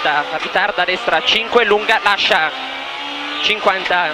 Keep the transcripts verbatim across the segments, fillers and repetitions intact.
cinquanta, ritarda a destra cinque, lunga, lascia cinquanta,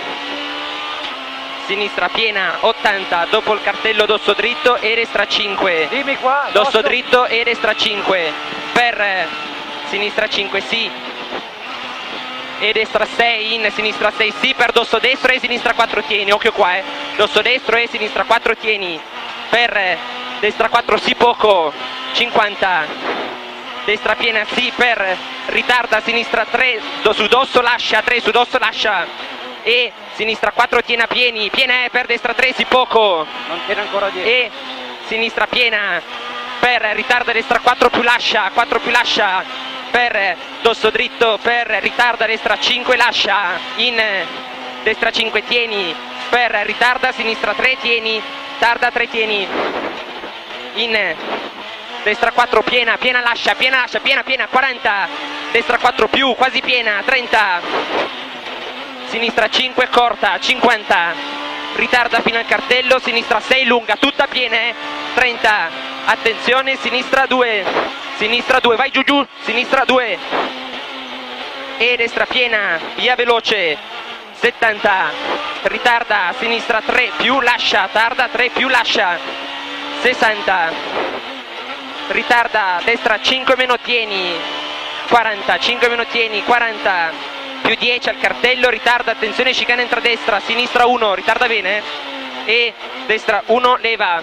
sinistra piena ottanta, dopo il cartello dosso dritto e destra cinque, dimmi qua, dosso dosso. dritto e destra cinque, per sinistra cinque sì, e destra sei, in sinistra sei sì, per dosso destro e sinistra quattro tieni, occhio qua eh, dosso destro e sinistra quattro tieni, per destra quattro sì poco, cinquanta, destra piena sì, per ritarda sinistra tre, do, su dosso lascia, tre su dosso lascia, e sinistra quattro tiena pieni, piena è per destra tre sì poco, Non tiene ancora dietro. e sinistra piena, per ritarda destra quattro più lascia, quattro più lascia, per dosso dritto, per ritarda destra cinque lascia, in destra cinque tieni, per ritarda sinistra tre tieni, tarda tre tieni, in destra quattro piena, piena lascia, piena lascia, piena piena, quaranta, destra quattro più, quasi piena, trenta, sinistra cinque corta, cinquanta, ritarda fino al cartello, sinistra sei lunga, tutta piena, eh, trenta, attenzione, sinistra due, sinistra due, vai giù giù, sinistra due, e destra piena, via veloce, settanta, ritarda, sinistra tre più lascia, tarda tre più lascia, sessanta, ritarda, destra cinque meno tieni, quaranta, cinque meno tieni, quaranta, più dieci al cartello, ritarda, attenzione chicane entra a destra, sinistra uno, ritarda bene, e destra uno leva,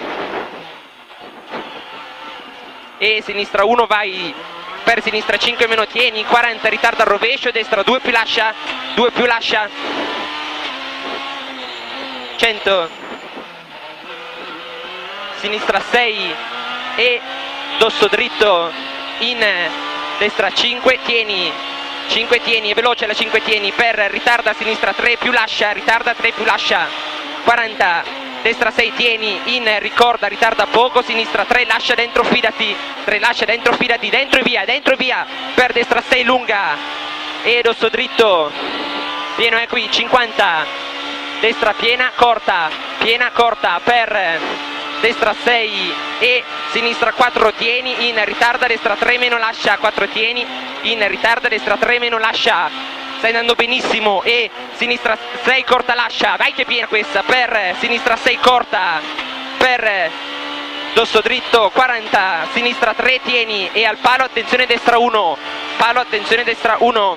e sinistra uno vai, per sinistra cinque meno tieni, quaranta, ritarda al rovescio, destra due più lascia, due più lascia, cento, sinistra sei, e dosso dritto, in destra cinque, tieni, cinque tieni, è veloce la cinque tieni, per ritarda a sinistra tre più lascia, ritarda tre più lascia, quaranta, destra sei tieni, in ricorda, ritarda poco, sinistra tre lascia dentro, fidati, tre lascia dentro, fidati, dentro e via, dentro e via, per destra sei lunga, e dosso dritto, pieno è qui, cinquanta, destra piena, corta, piena, corta, per destra sei e sinistra quattro tieni, in ritarda, destra tre meno lascia, quattro tieni, in ritarda, destra tre meno lascia, stai andando benissimo, e sinistra sei corta lascia, vai che piena questa, per sinistra sei corta, per dosso dritto, quaranta, sinistra tre tieni, e al palo attenzione destra uno, palo attenzione destra uno,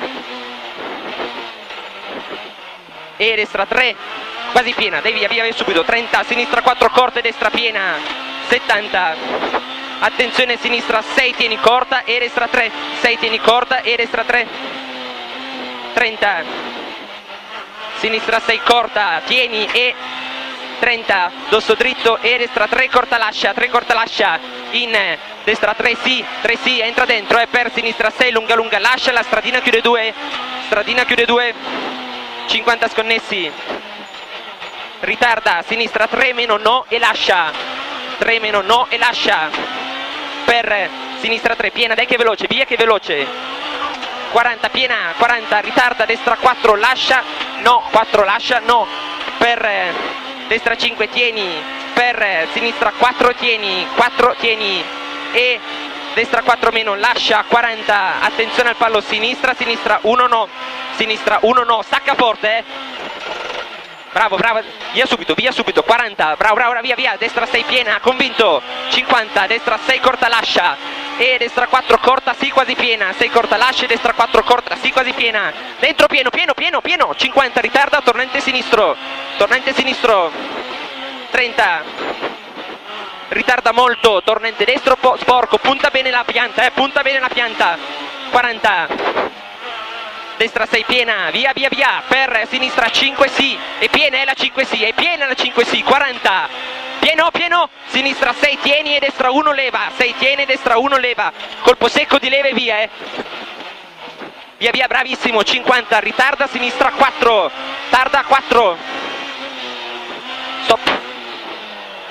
e destra tre, quasi piena, dai via, via, via subito, trenta, sinistra quattro corte, destra piena, settanta, attenzione sinistra sei tieni corta, e destra tre, sei tieni corta, e destra tre, trenta, sinistra sei corta, tieni, e trenta, dosso dritto, e destra tre corta lascia, tre corta lascia, in destra tre sì, tre sì, entra dentro, e per sinistra sei lunga lunga, lascia, la stradina chiude due, stradina chiude due, cinquanta sconnessi, ritarda, sinistra tre meno no e lascia, tre meno no e lascia, per sinistra tre piena, dai che è veloce, via che è veloce, quaranta piena, quaranta, ritarda, destra quattro lascia, no, quattro lascia, no, per destra cinque tieni, per sinistra quattro tieni, quattro tieni, e destra quattro meno lascia, quaranta, attenzione al fallo sinistra, sinistra uno no, sinistra uno no, stacca forte, eh. Bravo, bravo, via subito, via subito, quaranta, bravo, bravo, via, via, destra sei piena, convinto, cinquanta, destra sei corta lascia, e destra quattro corta, sì quasi piena, sei corta lascia, destra quattro corta, sì quasi piena, dentro pieno, pieno, pieno, pieno, cinquanta, ritarda, tornante sinistro, tornante sinistro, trenta, ritarda molto, tornante destro, sporco, punta bene la pianta, eh, punta bene la pianta, quaranta, destra sei piena, via via via, per sinistra cinque sì, e piena è la cinque sì, è piena la cinque sì, quaranta, pieno pieno, sinistra sei tieni e destra uno leva, sei tieni e destra uno leva, colpo secco di leve via, eh. Via via, bravissimo, cinquanta, ritarda, sinistra quattro, tarda quattro, stop.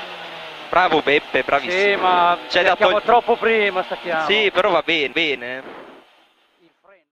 Bravo Beppe, bravissimo. Sì, ma C'è da stacchiamo togli- troppo prima, stacchiamo. Sì, però va bene, bene.